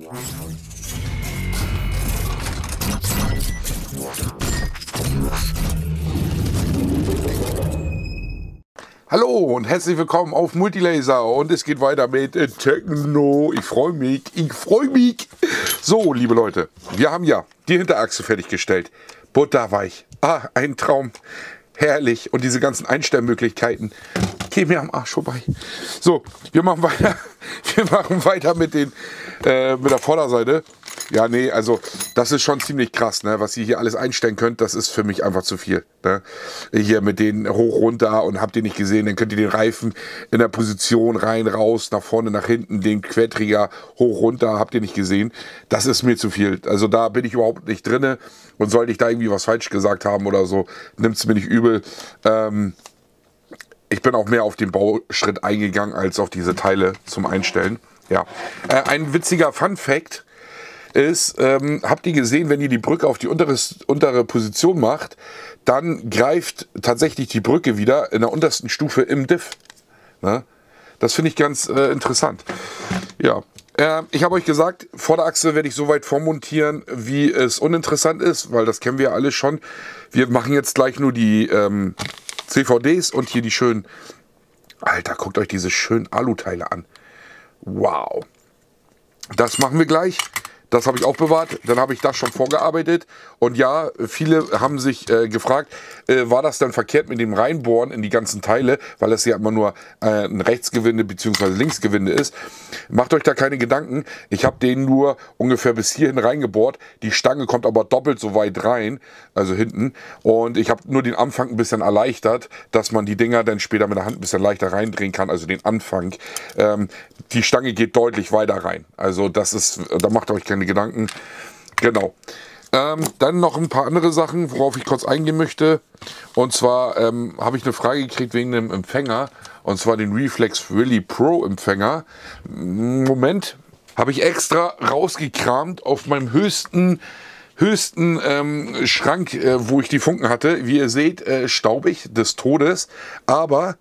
Hallo und herzlich willkommen auf Multilaser und es geht weiter mit Techno. Ich freue mich, So, liebe Leute, wir haben ja die Hinterachse fertiggestellt. Butterweich. Ah, ein Traum. Herrlich. Und diese ganzen Einstellmöglichkeiten. Geh mir am Arsch vorbei. So, wir machen weiter. Wir machen weiter mit der Vorderseite. Ja, nee, also das ist schon ziemlich krass, ne? Was ihr hier alles einstellen könnt, das ist für mich einfach zu viel. Ne? Hier mit den hoch, runter und habt ihr nicht gesehen, dann könnt ihr den Reifen in der Position rein, raus, nach vorne, nach hinten, den Querträger hoch, runter, habt ihr nicht gesehen. Das ist mir zu viel. Also da bin ich überhaupt nicht drinne und sollte ich da irgendwie was falsch gesagt haben oder so, nimmt es mir nicht übel. Ich bin auch mehr auf den Bauschritt eingegangen, als auf diese Teile zum Einstellen. Ja. Ein witziger Fun-Fact ist, habt ihr gesehen, wenn ihr die Brücke auf die untere Position macht, dann greift tatsächlich die Brücke wieder in der untersten Stufe im Diff. Ne? Das finde ich ganz interessant. Ja, ich habe euch gesagt, Vorderachse werde ich so weit vormontieren, wie es uninteressant ist, weil das kennen wir ja alle schon. Wir machen jetzt gleich nur die CVDs und hier die schönen... Alter, guckt euch diese schönen Aluteile an. Wow. Das machen wir gleich. Das habe ich auch bewahrt, dann habe ich das schon vorgearbeitet. Und ja, viele haben sich gefragt, war das dann verkehrt mit dem Reinbohren in die ganzen Teile, weil es ja immer nur ein Rechtsgewinde bzw. Linksgewinde ist. Macht euch da keine Gedanken, ich habe den nur ungefähr bis hierhin reingebohrt. Die Stange kommt aber doppelt so weit rein, also hinten. Und ich habe nur den Anfang ein bisschen erleichtert, dass man die Dinger dann später mit der Hand ein bisschen leichter reindrehen kann, also den Anfang. Die Stange geht deutlich weiter rein, also das ist, da macht euch keine Gedanken. Genau. Dann noch ein paar andere Sachen, worauf ich kurz eingehen möchte. Und zwar habe ich eine Frage gekriegt wegen dem Empfänger. Und zwar den Reflex Willy Pro Empfänger. Moment, habe ich extra rausgekramt auf meinem höchsten Schrank, wo ich die Funken hatte. Wie ihr seht, staubig des Todes. Aber...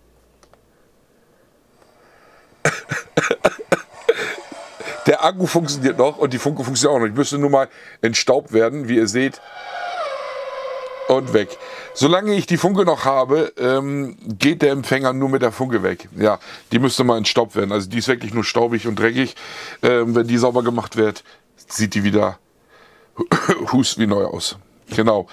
Der Akku funktioniert noch und die Funke funktioniert auch noch. Ich müsste nur mal entstaubt werden, wie ihr seht. Und weg. Solange ich die Funke noch habe, geht der Empfänger nur mit der Funke weg. Ja, die müsste mal entstaubt werden. Also die ist wirklich nur staubig und dreckig. Wenn die sauber gemacht wird, sieht die wieder hust wie neu aus. Genau.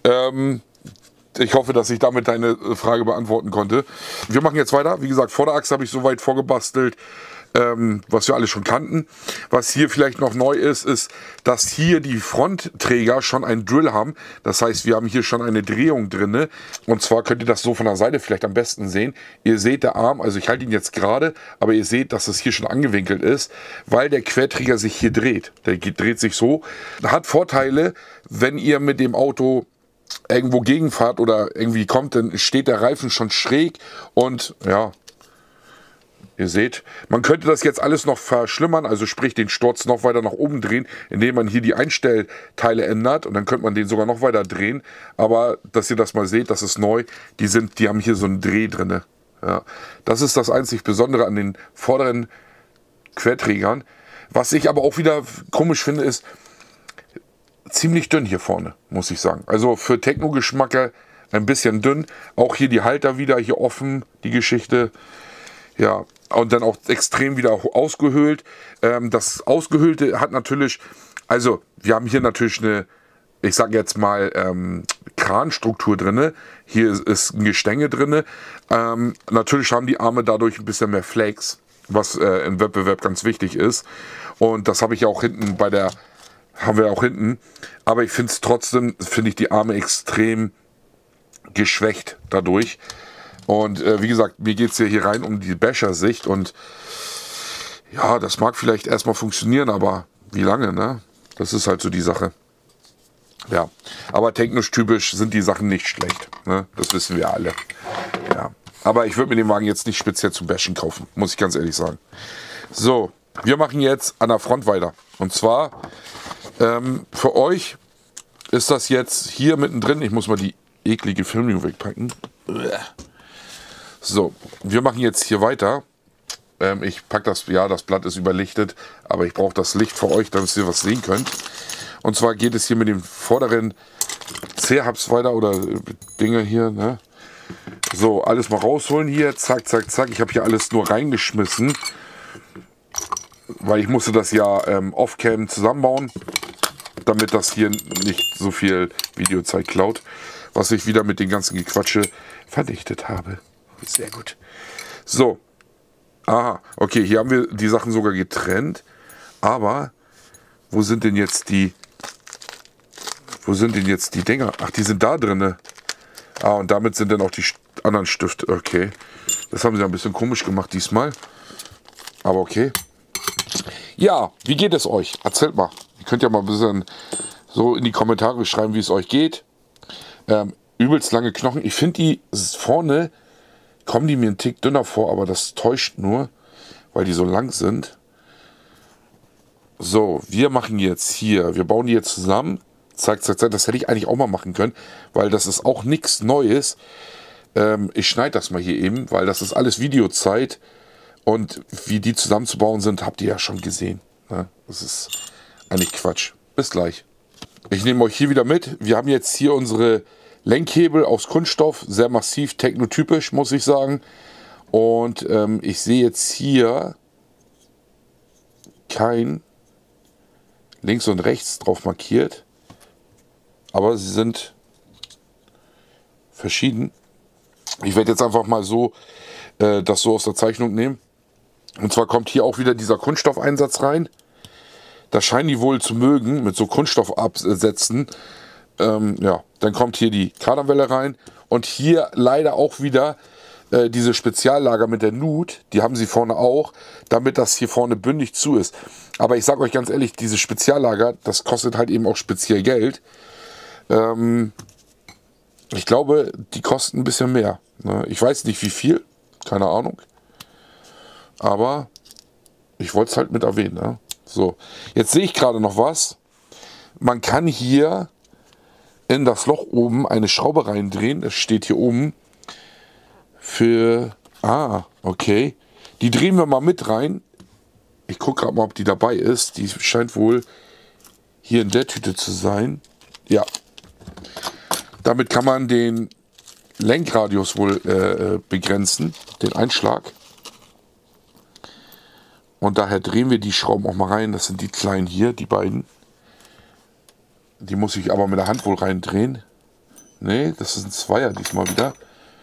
Ich hoffe, dass ich damit deine Frage beantworten konnte. Wir machen jetzt weiter. Wie gesagt, Vorderachse habe ich soweit vorgebastelt, was wir alle schon kannten. Was hier vielleicht noch neu ist, ist, dass hier die Frontträger schon einen Drill haben. Das heißt, wir haben hier schon eine Drehung drin. Und zwar könnt ihr das so von der Seite vielleicht am besten sehen. Ihr seht der Arm, also ich halte ihn jetzt gerade, aber ihr seht, dass es hier schon angewinkelt ist, weil der Querträger sich hier dreht. Der dreht sich so. Hat Vorteile, wenn ihr mit dem Auto irgendwo gegenfahrt oder irgendwie kommt, dann steht der Reifen schon schräg und ja, ihr seht, man könnte das jetzt alles noch verschlimmern, also sprich den Sturz noch weiter nach oben drehen, indem man hier die Einstellteile ändert und dann könnte man den sogar noch weiter drehen, aber dass ihr das mal seht, das ist neu, die haben hier so einen Dreh drin. Ja, das ist das einzig Besondere an den vorderen Querträgern. Was ich aber auch wieder komisch finde, ist, ziemlich dünn hier vorne, muss ich sagen. Also für Techno-Geschmacke ein bisschen dünn. Auch hier die Halter wieder, hier offen, die Geschichte. Ja, und dann auch extrem wieder ausgehöhlt. Das Ausgehöhlte hat natürlich, also wir haben hier natürlich eine, ich sage jetzt mal, Kranstruktur drin. Hier ist ein Gestänge drin. Natürlich haben die Arme dadurch ein bisschen mehr Flex, was im Wettbewerb ganz wichtig ist. Und das habe ich auch hinten haben wir auch hinten, aber ich finde es trotzdem, die Arme extrem geschwächt dadurch. Und wie gesagt, mir geht es ja hier rein um die Basher-Sicht und ja, das mag vielleicht erstmal funktionieren, aber wie lange, ne? Das ist halt so die Sache. Ja, aber technisch typisch sind die Sachen nicht schlecht, ne? Das wissen wir alle. Ja, aber ich würde mir den Wagen jetzt nicht speziell zum Bashen kaufen, muss ich ganz ehrlich sagen. So, wir machen jetzt an der Front weiter. Und zwar für euch ist das jetzt hier mittendrin. Ich muss mal die eklige Filmung wegpacken. So, wir machen jetzt hier weiter. Ich packe das, ja, das Blatt ist überlichtet, aber ich brauche das Licht für euch, damit ihr was sehen könnt. Und zwar geht es hier mit dem vorderen C-Hubs weiter oder Dinge hier, ne? So, alles mal rausholen hier, zack, zack, zack. Ich habe hier alles nur reingeschmissen, weil ich musste das ja off-cam zusammenbauen, damit das hier nicht so viel Videozeit klaut, was ich wieder mit den ganzen Gequatsche verdichtet habe. Sehr gut. So. Aha, okay, hier haben wir die Sachen sogar getrennt. Aber wo sind denn jetzt die Dinger? Ach, die sind da drin. Ah, und damit sind dann auch die anderen Stifte. Okay. Das haben sie ein bisschen komisch gemacht diesmal. Aber okay. Ja, wie geht es euch? Erzählt mal. Ihr könnt ja mal ein bisschen so in die Kommentare schreiben, wie es euch geht. Übelst lange Knochen. Ich finde die vorne, kommen die mir einen Tick dünner vor, aber das täuscht nur, weil die so lang sind. So, wir machen jetzt hier, wir bauen die jetzt zusammen. Zack, zack, zack. Das hätte ich eigentlich auch mal machen können, weil das ist auch nichts Neues. Ich schneide das mal hier eben, weil das ist alles Videozeit. Und wie die zusammenzubauen sind, habt ihr ja schon gesehen. Ne? Das ist eigentlich Quatsch. Bis gleich. Ich nehme euch hier wieder mit. Wir haben jetzt hier unsere Lenkhebel aus Kunststoff. Sehr massiv, technotypisch, muss ich sagen. Und ich sehe jetzt hier kein links und rechts drauf markiert. Aber sie sind verschieden. Ich werde jetzt einfach mal so das so aus der Zeichnung nehmen. Und zwar kommt hier auch wieder dieser Kunststoffeinsatz rein. Das scheinen die wohl zu mögen, mit so Kunststoffabsätzen. Ja, dann kommt hier die Kardanwelle rein. Und hier leider auch wieder diese Speziallager mit der Nut. Die haben sie vorne auch, damit das hier vorne bündig zu ist. Aber ich sage euch ganz ehrlich, diese Speziallager, das kostet halt eben auch speziell Geld. Ich glaube, die kosten ein bisschen mehr. Ne? Ich weiß nicht wie viel, keine Ahnung. Aber ich wollte es halt mit erwähnen. Ne? So, jetzt sehe ich gerade noch was. Man kann hier in das Loch oben eine Schraube reindrehen. Das steht hier oben für... Ah, okay. Die drehen wir mal mit rein. Ich gucke gerade mal, ob die dabei ist. Die scheint wohl hier in der Tüte zu sein. Ja. Damit kann man den Lenkradius wohl begrenzen, den Einschlag. Und daher drehen wir die Schrauben auch mal rein. Das sind die kleinen hier, die beiden. Die muss ich aber mit der Hand wohl reindrehen. Nee, das ist ein Zweier diesmal wieder.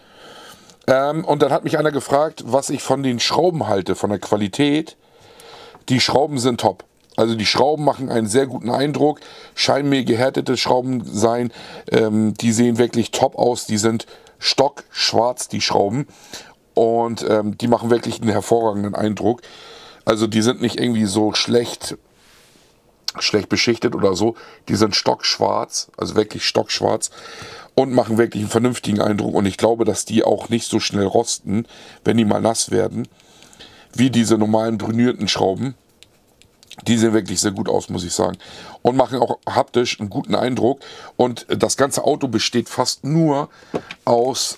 Und dann hat mich einer gefragt, was ich von den Schrauben halte, von der Qualität. Die Schrauben sind top. Also die Schrauben machen einen sehr guten Eindruck. Scheinen mir gehärtete Schrauben sein. Die sehen wirklich top aus. Die sind stockschwarz, die Schrauben. Und die machen wirklich einen hervorragenden Eindruck. Also die sind nicht irgendwie so schlecht beschichtet oder so. Die sind stockschwarz, also wirklich stockschwarz. Und machen wirklich einen vernünftigen Eindruck. Und ich glaube, dass die auch nicht so schnell rosten, wenn die mal nass werden, wie diese normalen brünierten Schrauben. Die sehen wirklich sehr gut aus, muss ich sagen. Und machen auch haptisch einen guten Eindruck. Und das ganze Auto besteht fast nur aus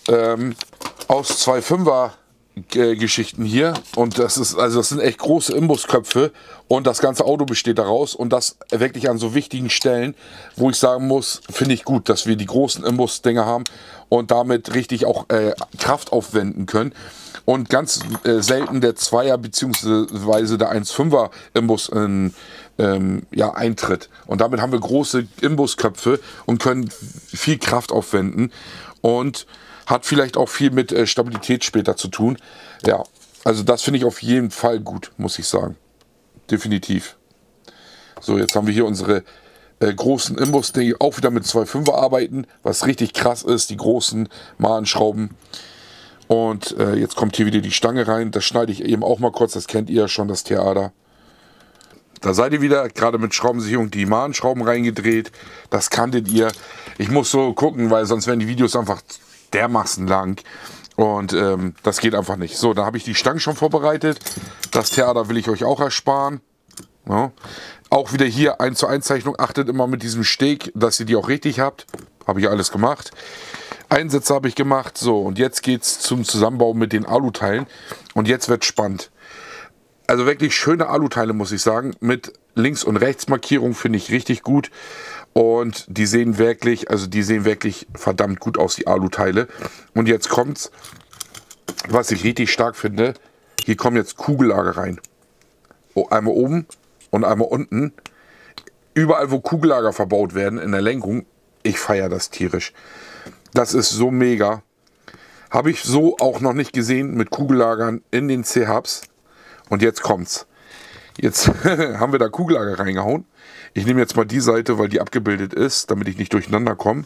2 5er Geschichten hier. Und das sind echt große Imbusköpfe. Und das ganze Auto besteht daraus. Und das wirklich an so wichtigen Stellen, wo ich sagen muss, finde ich gut, dass wir die großen Imbusdinger haben und damit richtig auch Kraft aufwenden können. Und ganz selten der 2er bzw. der 1,5er Imbus eintritt. Und damit haben wir große Imbusköpfe und können viel Kraft aufwenden. Und hat vielleicht auch viel mit Stabilität später zu tun. Ja, also das finde ich auf jeden Fall gut, muss ich sagen. Definitiv. So, jetzt haben wir hier unsere großen Imbus, die auch wieder mit 2,5er arbeiten, was richtig krass ist, die großen Mahnschrauben. Und jetzt kommt hier wieder die Stange rein. Das schneide ich eben auch mal kurz, das kennt ihr ja schon, das Theater. Da seid ihr wieder, gerade mit Schraubensicherung, die Mahnschrauben reingedreht. Das kanntet ihr. Ich muss so gucken, weil sonst wären die Videos einfach dermaßen lang. Und das geht einfach nicht. So, da habe ich die Stangen schon vorbereitet. Das Theater will ich euch auch ersparen. Ja. Auch wieder hier 1:1 Zeichnung. Achtet immer mit diesem Steg, dass ihr die auch richtig habt. Habe ich alles gemacht. Einsätze habe ich gemacht. So, und jetzt geht es zum Zusammenbau mit den Aluteilen. Und jetzt wird spannend. Also wirklich schöne Aluteile, muss ich sagen. Mit Links- und Rechtsmarkierung finde ich richtig gut. Und die sehen wirklich, verdammt gut aus, die Aluteile. Und jetzt kommt's, was ich richtig stark finde. Hier kommen jetzt Kugellager rein. Einmal oben und einmal unten. Überall, wo Kugellager verbaut werden in der Lenkung, ich feiere das tierisch. Das ist so mega. Habe ich so auch noch nicht gesehen mit Kugellagern in den C-Hubs. Und jetzt kommt's. Jetzt haben wir da Kugellager reingehauen. Ich nehme jetzt mal die Seite, weil die abgebildet ist, damit ich nicht durcheinander komme.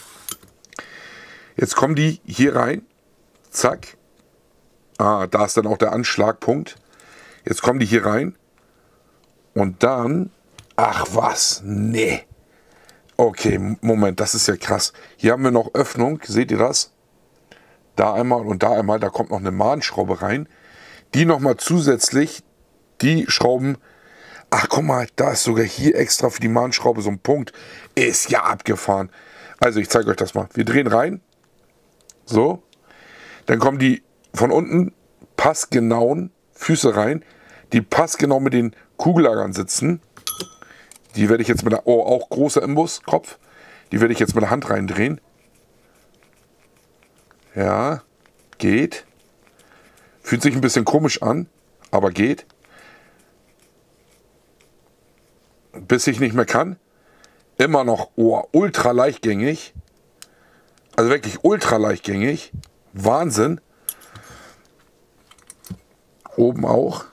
Jetzt kommen die hier rein. Zack. Ah, da ist dann auch der Anschlagpunkt. Jetzt kommen die hier rein. Und dann... Ach was, nee. Okay, Moment, das ist ja krass. Hier haben wir noch Öffnung, seht ihr das? Da einmal und da einmal, da kommt noch eine Mahnschraube rein. Die nochmal zusätzlich, die Schrauben... Ach, guck mal, da ist sogar hier extra für die Mahnschraube so ein Punkt. Ist ja abgefahren. Also, ich zeige euch das mal. Wir drehen rein. So. Dann kommen die von unten passgenauen Füße rein, die passgenau mit den Kugellagern sitzen. Die werde ich jetzt mit der, oh, auch großer Imbus, Kopf. Die werde ich jetzt mit der Hand reindrehen. Ja, geht. Fühlt sich ein bisschen komisch an, aber geht. Bis ich nicht mehr kann. Immer noch, oh, ultra leichtgängig. Also wirklich ultra leichtgängig. Wahnsinn. Oben auch.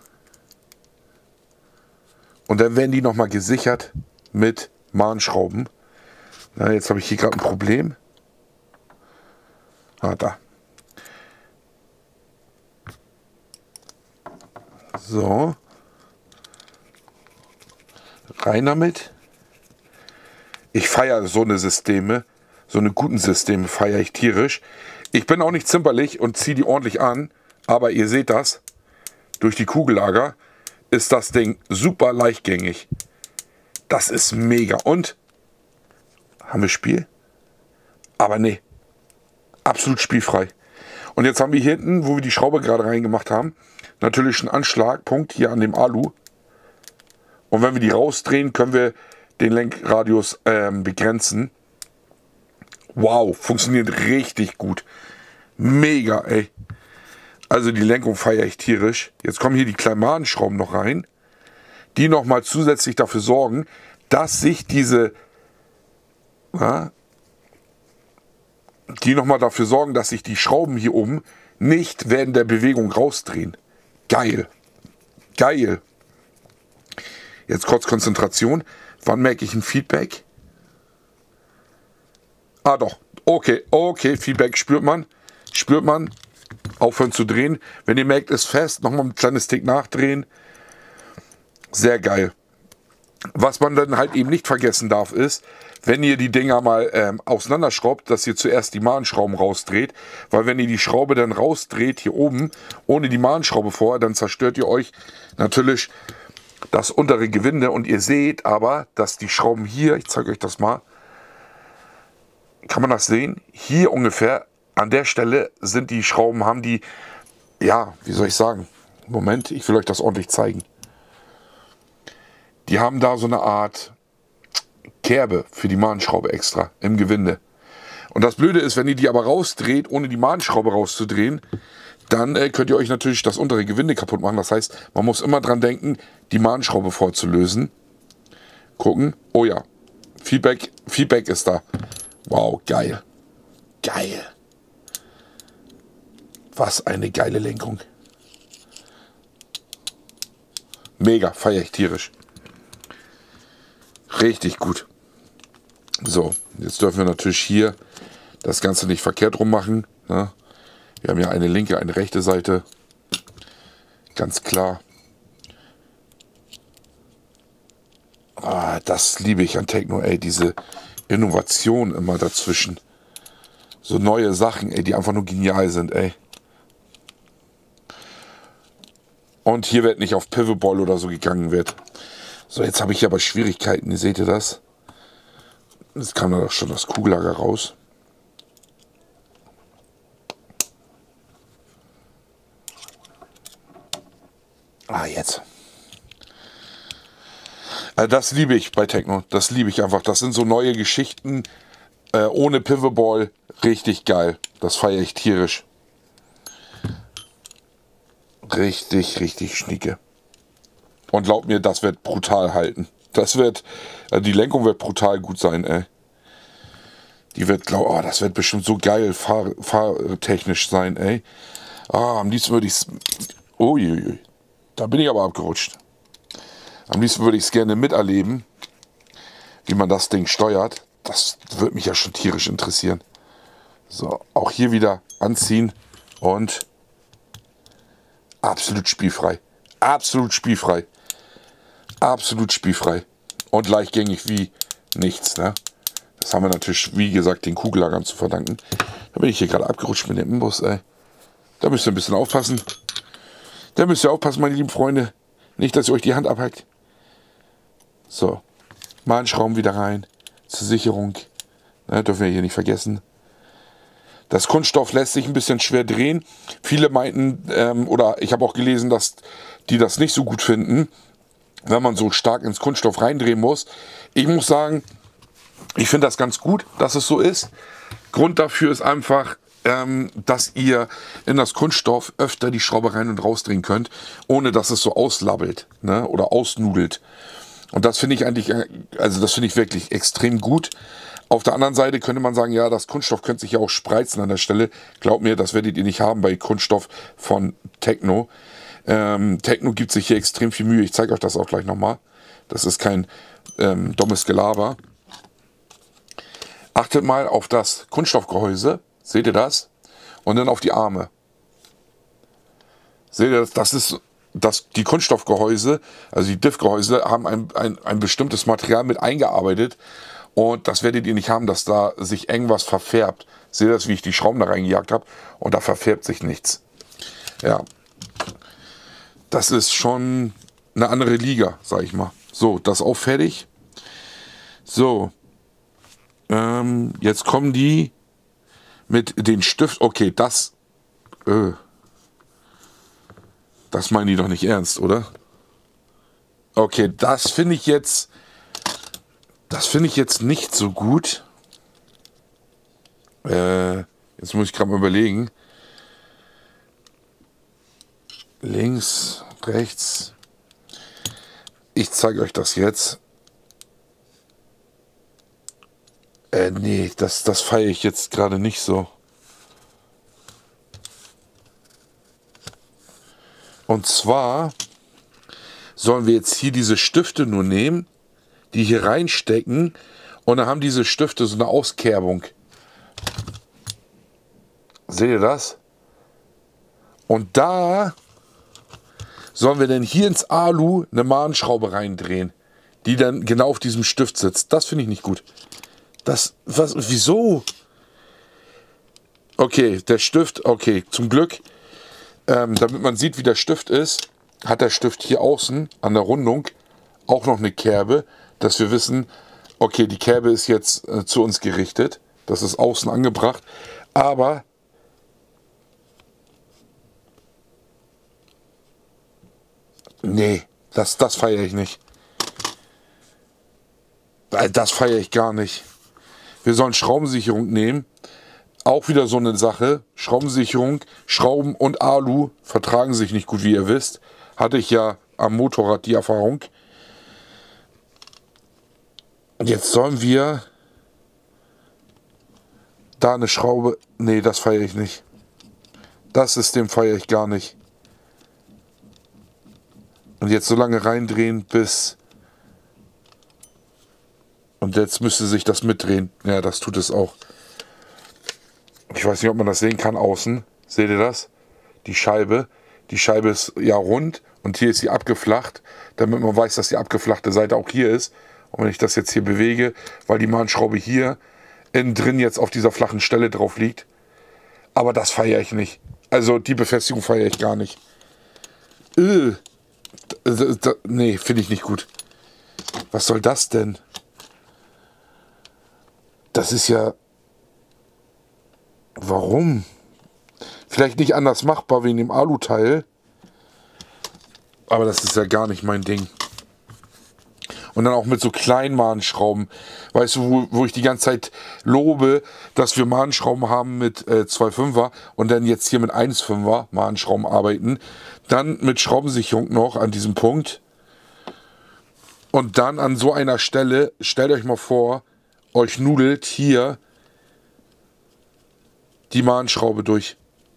Und dann werden die nochmal gesichert mit Mahnschrauben. Na, jetzt habe ich hier gerade ein Problem. Ah, da. So. Rein damit. Ich feiere so eine Systeme. So eine guten Systeme feiere ich tierisch. Ich bin auch nicht zimperlich und ziehe die ordentlich an. Aber ihr seht das. Durch die Kugellager ist das Ding super leichtgängig. Das ist mega. Und haben wir Spiel? Aber nee. Absolut spielfrei. Und jetzt haben wir hier hinten, wo wir die Schraube gerade reingemacht haben, natürlich einen Anschlagpunkt hier an dem Alu. Und wenn wir die rausdrehen, können wir den Lenkradius begrenzen. Wow, funktioniert richtig gut. Mega, ey. Also die Lenkung feiere ich tierisch. Jetzt kommen hier die kleinen Mahnschrauben noch rein, die nochmal zusätzlich dafür sorgen, dass sich diese... die nochmal dafür sorgen, dass sich die Schrauben hier oben nicht während der Bewegung rausdrehen. Geil. Geil. Jetzt kurz Konzentration. Wann merke ich ein Feedback? Ah doch. Okay, okay, Feedback spürt man. Spürt man. Aufhören zu drehen. Wenn ihr merkt, ist fest, nochmal ein kleines Tick nachdrehen. Sehr geil. Was man dann halt eben nicht vergessen darf, ist, wenn ihr die Dinger mal auseinanderschraubt, dass ihr zuerst die Mahnschrauben rausdreht. Weil wenn ihr die Schraube dann rausdreht, hier oben, ohne die Mahnschraube vorher, dann zerstört ihr euch natürlich das untere Gewinde. Und ihr seht aber, dass die Schrauben hier, ich zeige euch das mal, kann man das sehen? Hier ungefähr, an der Stelle sind die Schrauben, haben die, ja, wie soll ich sagen? Moment, ich will euch das ordentlich zeigen. Die haben da so eine Art Kerbe für die Mahnschraube extra im Gewinde. Und das Blöde ist, wenn ihr die aber rausdreht, ohne die Mahnschraube rauszudrehen, dann könnt ihr euch natürlich das untere Gewinde kaputt machen. Das heißt, man muss immer dran denken, die Mahnschraube vorzulösen. Gucken. Oh ja, Feedback ist da. Wow, geil. Geil. Was eine geile Lenkung. Mega, feiere ich tierisch. Richtig gut. So, jetzt dürfen wir natürlich hier das Ganze nicht verkehrt rum machen. Ne? Wir haben ja eine linke, eine rechte Seite. Ganz klar. Ah, das liebe ich an Techno, ey, diese Innovation immer dazwischen. So neue Sachen, ey, die einfach nur genial sind, ey. Und hier wird nicht auf Pivotball oder so gegangen wird. So, jetzt habe ich hier aber Schwierigkeiten, seht ihr das? Jetzt kam da doch schon das Kugellager raus. Ah, jetzt. Das liebe ich bei Techno. Das liebe ich einfach. Das sind so neue Geschichten ohne Pivotball. Richtig geil. Das feiere ich tierisch. Richtig, richtig schnieke. Und glaub mir, das wird brutal halten. Das wird, die Lenkung wird brutal gut sein, ey. Die wird, das wird bestimmt so geil fahrtechnisch sein, ey. Am liebsten würde ich es... Uiuiui. Da bin ich aber abgerutscht. Am liebsten würde ich es gerne miterleben, wie man das Ding steuert. Das würde mich ja schon tierisch interessieren. So, auch hier wieder anziehen und absolut spielfrei. Absolut spielfrei. Absolut spielfrei. Und leichtgängig wie nichts, ne? Das haben wir natürlich, wie gesagt, den Kugellagern zu verdanken. Da bin ich hier gerade abgerutscht mit dem Imbus, ey. Da müsst ihr ein bisschen aufpassen. Da müsst ihr aufpassen, meine lieben Freunde. Nicht, dass ihr euch die Hand abhackt. So. Mal einen Schrauben wieder rein. Zur Sicherung. Ne, dürfen wir hier nicht vergessen. Das Kunststoff lässt sich ein bisschen schwer drehen. Viele meinten, oder ich habe auch gelesen, dass die das nicht so gut finden, wenn man so stark ins Kunststoff reindrehen muss. Ich muss sagen, ich finde das ganz gut, dass es so ist. Grund dafür ist einfach, dass ihr in das Kunststoff öfter die Schraube rein und rausdrehen könnt, ohne dass es so auslabbelt, ne, oder ausnudelt. Und das finde ich eigentlich, also das finde ich wirklich extrem gut. Auf der anderen Seite könnte man sagen, ja, das Kunststoff könnte sich ja auch spreizen an der Stelle. Glaubt mir, das werdet ihr nicht haben bei Kunststoff von Techno. Techno gibt sich hier extrem viel Mühe. Ich zeige euch das auch gleich nochmal. Das ist kein dummes Gelaber. Achtet mal auf das Kunststoffgehäuse. Seht ihr das? Und dann auf die Arme. Seht ihr das? Die Kunststoffgehäuse, also die Diff-Gehäuse, haben ein bestimmtes Material mit eingearbeitet. Und das werdet ihr nicht haben, dass da sich irgendwas verfärbt. Seht ihr das, wie ich die Schrauben da reingejagt habe? Und da verfärbt sich nichts. Ja. Das ist schon eine andere Liga, sag ich mal. So, das auch fertig. So. Jetzt kommen die mit den Stift. Okay, das meinen die doch nicht ernst, oder? Okay, das finde ich jetzt nicht so gut. Jetzt muss ich gerade mal überlegen. Links, rechts. Ich zeige euch das jetzt. Nee, das feiere ich jetzt gerade nicht so. Und zwar sollen wir jetzt hier diese Stifte nur nehmen, die hier reinstecken, und dann haben diese Stifte so eine Auskerbung. Seht ihr das? Und da sollen wir dann hier ins Alu eine Mahnschraube reindrehen, die dann genau auf diesem Stift sitzt. Das finde ich nicht gut. Wieso? Okay, der Stift, okay, zum Glück, damit man sieht, wie der Stift ist, hat der Stift hier außen an der Rundung auch noch eine Kerbe, dass wir wissen, okay, die Kerbe ist jetzt zu uns gerichtet. Das ist außen angebracht. Aber nee, das feiere ich nicht. Das feiere ich gar nicht. Wir sollen Schraubensicherung nehmen. Auch wieder so eine Sache. Schraubensicherung, Schrauben und Alu vertragen sich nicht gut, wie ihr wisst. Hatte ich ja am Motorrad die Erfahrung. Jetzt sollen wir da eine Schraube... Nee, das feiere ich nicht. Das System feiere ich gar nicht. Und jetzt so lange reindrehen, bis... Und jetzt müsste sich das mitdrehen. Ja, das tut es auch. Ich weiß nicht, ob man das sehen kann außen. Seht ihr das? Die Scheibe. Die Scheibe ist ja rund und hier ist sie abgeflacht, damit man weiß, dass die abgeflachte Seite auch hier ist. Und wenn ich das jetzt hier bewege, weil die Mahnschraube hier innen drin jetzt auf dieser flachen Stelle drauf liegt. Aber das feiere ich nicht. Also die Befestigung feiere ich gar nicht. Nee, finde ich nicht gut. Was soll das denn? Das ist ja... Warum? Vielleicht nicht anders machbar wegen dem Aluteil. Aber das ist ja gar nicht mein Ding. Und dann auch mit so kleinen Mahnschrauben. Weißt du, wo ich die ganze Zeit lobe, dass wir Mahnschrauben haben mit 2,5er und dann jetzt hier mit 1,5er Mahnschrauben arbeiten. Dann mit Schraubensicherung noch an diesem Punkt. Und dann an so einer Stelle, stellt euch mal vor, euch nudelt hier die Mahnschraube durch.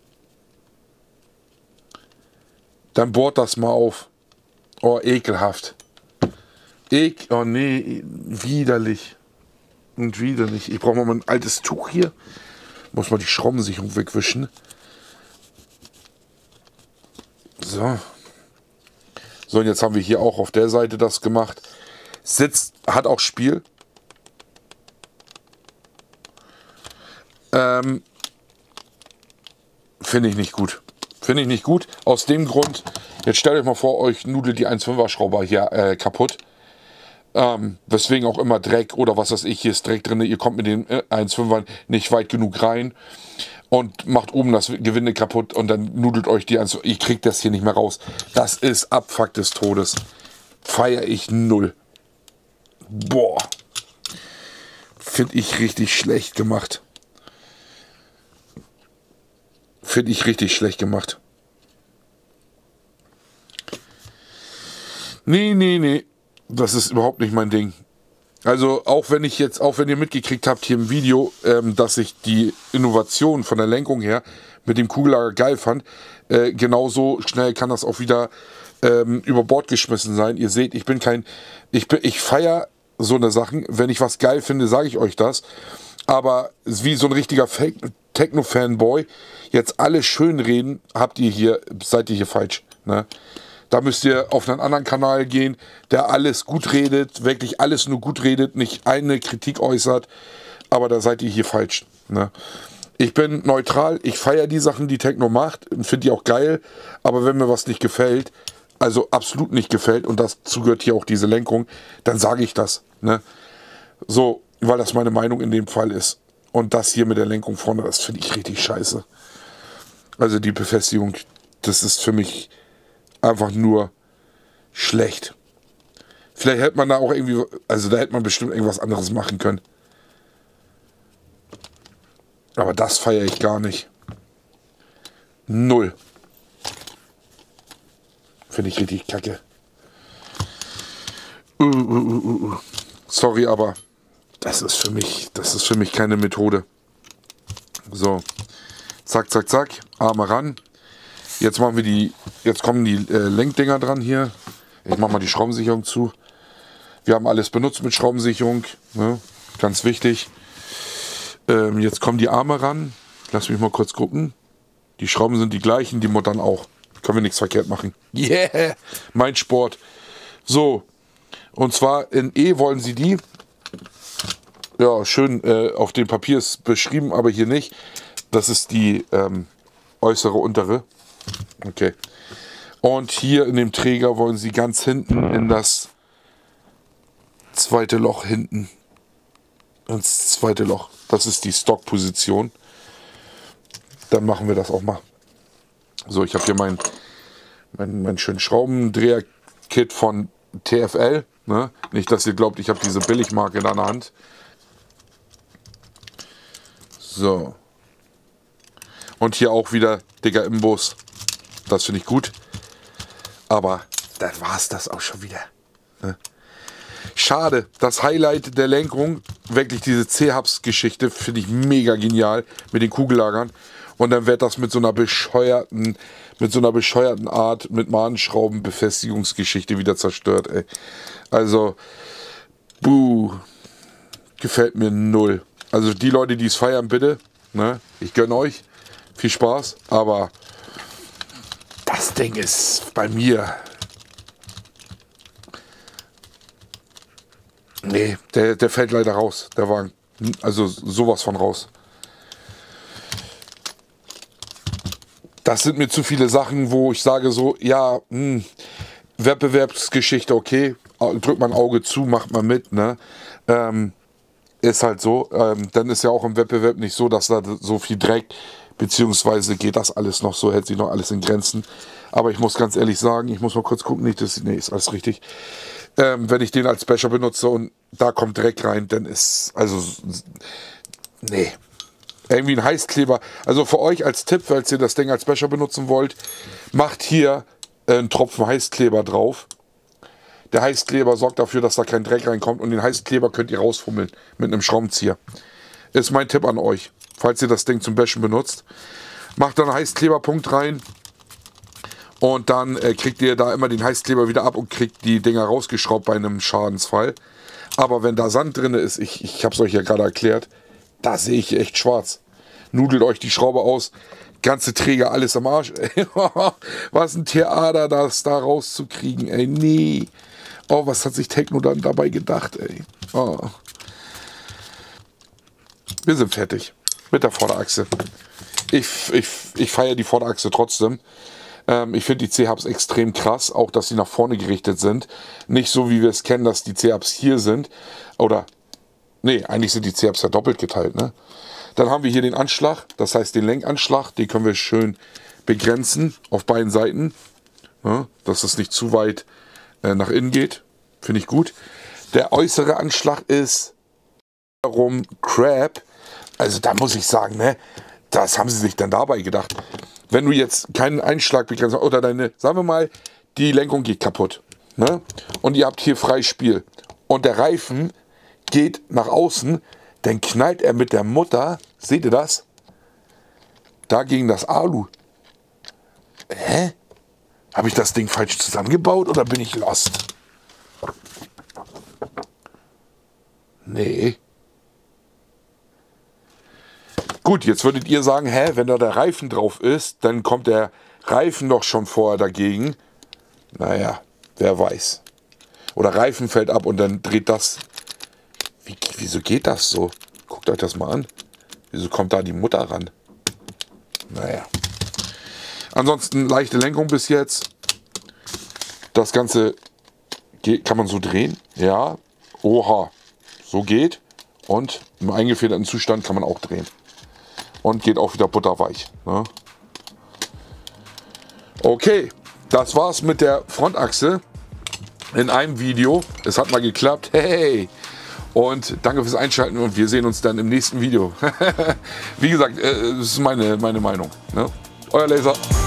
Dann bohrt das mal auf. Oh, ekelhaft. Oh nee, widerlich. Und widerlich. Ich brauche mal ein altes Tuch hier. Muss mal die Schraubensicherung wegwischen. So. So, und jetzt haben wir hier auch auf der Seite das gemacht. Sitzt, hat auch Spiel. Finde ich nicht gut. Finde ich nicht gut. Aus dem Grund, jetzt stellt euch mal vor, euch nudelt die 1,5er Schraube hier kaputt. Weswegen auch immer Dreck oder was weiß ich, hier ist Dreck drin. Ihr kommt mit den 1,5ern nicht weit genug rein und macht oben das Gewinde kaputt und dann nudelt euch die 1,5er. Ihr kriegt das hier nicht mehr raus. Das ist Abfuck des Todes. Feiere ich null. Boah. Finde ich richtig schlecht gemacht. Finde ich richtig schlecht gemacht. Nee. Das ist überhaupt nicht mein Ding. Also auch wenn ihr mitgekriegt habt hier im Video, dass ich die Innovation von der Lenkung her mit dem Kugellager geil fand, genauso schnell kann das auch wieder über Bord geschmissen sein. Ihr seht, ich feiere so eine Sachen. Wenn ich was geil finde, sage ich euch das. Aber wie so ein richtiger Techno-Fanboy, jetzt alles schön reden, seid ihr hier falsch. Ne? Da müsst ihr auf einen anderen Kanal gehen, der alles gut redet, wirklich alles nur gut redet, nicht eine Kritik äußert, aber da seid ihr hier falsch. Ne? Ich bin neutral, ich feiere die Sachen, die Techno macht, finde die auch geil, aber wenn mir was nicht gefällt, also absolut nicht gefällt, und dazu gehört hier auch diese Lenkung, dann sage ich das. Ne? So, weil das meine Meinung in dem Fall ist. Und das hier mit der Lenkung vorne, das finde ich richtig scheiße. Also die Befestigung, das ist für mich einfach nur schlecht. Vielleicht hätte man da auch irgendwie, also da hätte man bestimmt irgendwas anderes machen können. Aber das feiere ich gar nicht. Null. Finde ich richtig kacke. Sorry, aber das ist für mich keine Methode. So. Zack, zack, zack. Arme ran. Jetzt kommen die Lenkdinger dran hier. Ich mache mal die Schraubensicherung zu. Wir haben alles benutzt mit Schraubensicherung. Ne? Ganz wichtig. Jetzt kommen die Arme ran. Lass mich mal kurz gucken. Die Schrauben sind die gleichen, die Muttern auch. Können wir nichts verkehrt machen. Yeah! Mein Sport. So. Und zwar in E wollen sie die. Ja, schön auf dem Papier ist beschrieben, aber hier nicht. Das ist die äußere, untere. Okay. Und hier in dem Träger wollen sie ganz hinten in das zweite Loch hinten. Ins zweite Loch. Das ist die Stockposition. Dann machen wir das auch mal. So, ich habe hier mein schönen Schraubendreher-Kit von TFL. Ne? Nicht, dass ihr glaubt, ich habe diese Billigmarke in der Hand. So. Und hier auch wieder dicker Imbus. Das finde ich gut. Aber dann war es das auch schon wieder. Ne? Schade. Das Highlight der Lenkung, wirklich diese C-Hubs-Geschichte, finde ich mega genial mit den Kugellagern. Und dann wird das mit so einer bescheuerten Art, mit Mahnschrauben-Befestigungsgeschichte wieder zerstört. Ey. Also, gefällt mir null. Also die Leute, die es feiern, bitte. Ne? Ich gönne euch. Viel Spaß, aber das Ding ist bei mir. Nee, der fällt leider raus, der Wagen. Also sowas von raus. Das sind mir zu viele Sachen, wo ich sage so, ja, Wettbewerbsgeschichte, okay, drückt man ein Auge zu, macht man mit, ne? Ist halt so. Dann ist ja auch im Wettbewerb nicht so, dass da so viel Dreck Beziehungsweise geht das alles noch so, hält sich noch alles in Grenzen. Aber ich muss ganz ehrlich sagen, ich muss mal kurz gucken, nicht, nee, ist alles richtig. Wenn ich den als Becher benutze und da kommt Dreck rein, dann ist, also, nee. Irgendwie ein Heißkleber. Also für euch als Tipp, falls ihr das Ding als Becher benutzen wollt, macht hier einen Tropfen Heißkleber drauf. Der Heißkleber sorgt dafür, dass da kein Dreck reinkommt und den Heißkleber könnt ihr rausfummeln mit einem Schraubenzieher. Ist mein Tipp an euch, falls ihr das Ding zum Bäschen benutzt. Macht da einen Heißkleberpunkt rein und dann kriegt ihr da immer den Heißkleber wieder ab und kriegt die Dinger rausgeschraubt bei einem Schadensfall. Aber wenn da Sand drin ist, ich habe es euch ja gerade erklärt, da sehe ich echt schwarz. Nudelt euch die Schraube aus, ganze Träger, alles am Arsch. Was ein Theater, das da rauszukriegen, ey, nee. Oh, was hat sich Techno dann dabei gedacht, ey. Oh. Wir sind fertig mit der Vorderachse. Ich feiere die Vorderachse trotzdem. Ich finde die C-Hubs extrem krass, auch dass sie nach vorne gerichtet sind. Nicht so, wie wir es kennen, dass die C-Hubs hier sind. Oder, nee, eigentlich sind die C-Hubs ja doppelt geteilt, ne? Dann haben wir hier den Anschlag, das heißt den Lenkanschlag. Den können wir schön begrenzen auf beiden Seiten, ja, dass es nicht zu weit nach innen geht. Finde ich gut. Der äußere Anschlag ist darum Crap. Also da muss ich sagen, ne, das haben sie sich dann dabei gedacht. Wenn du jetzt keinen Einschlag begrenzt oder deine, sagen wir mal, die Lenkung geht kaputt, ne, und ihr habt hier freies Spiel und der Reifen geht nach außen, dann knallt er mit der Mutter, seht ihr das? Da gegen das Alu. Hä? Habe ich das Ding falsch zusammengebaut oder bin ich lost? Nee. Gut, jetzt würdet ihr sagen, hä, wenn da der Reifen drauf ist, dann kommt der Reifen doch schon vorher dagegen. Naja, wer weiß. Oder Reifen fällt ab und dann dreht das. Wieso geht das so? Guckt euch das mal an. Wieso kommt da die Mutter ran? Naja. Ansonsten leichte Lenkung bis jetzt. Das Ganze kann man so drehen. Ja. Oha. So geht. Und im eingefederten Zustand kann man auch drehen. Und geht auch wieder butterweich. Ne? Okay. Das war's mit der Frontachse. In einem Video. Es hat mal geklappt. Hey! Und danke fürs Einschalten und wir sehen uns dann im nächsten Video. Wie gesagt, das ist meine Meinung. Ne? Euer Laser.